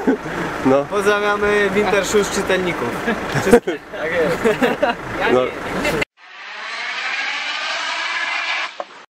Pozdrawiamy Winter Shoes czytelników. Tak jest. Ja No. nie.